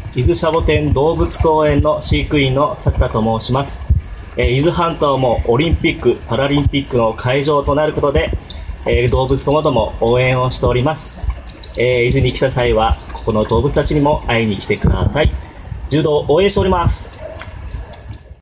伊豆シャボテン動物公園の飼育員の作田と申します。伊豆半島もオリンピック・パラリンピックの会場となることで、動物ともども応援をしております。伊豆に来た際は、ここの動物たちにも会いに来てください。柔道応援しております。